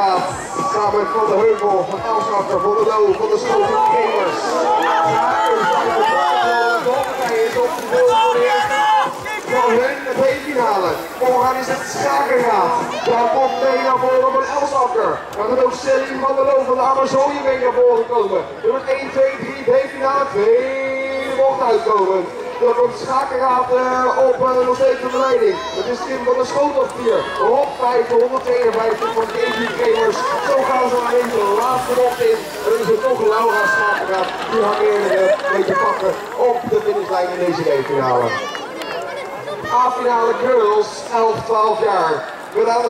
schakenraad. Samen met Van de Heuvel, van Elsakker, van de Loo, van de Schoten Gamers. Is op de beeld voor de eerste van hun B-finale. Morgen is het schakenraad. Daar komt mee naar voren van Elsakker. Dan gaat ook Celine van der Loo van de Amazonie mee naar voren komen. Nummer 1, 2, 3 B-finale, 2 mocht uitkomen. Dan komt de schakenraad op nog steeds van de leiding. Het is Tim van der Schotelvier. Op 5, 152 van de Gamers. Zo gaan ze naar de laatste bocht in. En dan is het toch Laura Schakenraad. Die haar weer een beetje pakken op de finishlijn in deze B-finale. A-finale girls, 11-12 jaar.